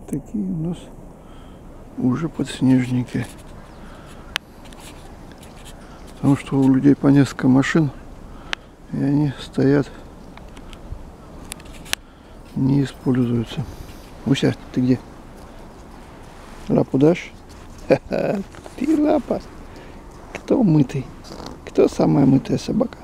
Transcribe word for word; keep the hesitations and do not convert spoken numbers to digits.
Такие у нас уже подснежники. Потому что у людей по несколько машин, и они стоят, не используются. Уся, ты где? Лапу дашь? Ха-ха, ты лапа. Кто мытый? Кто самая мытая собака?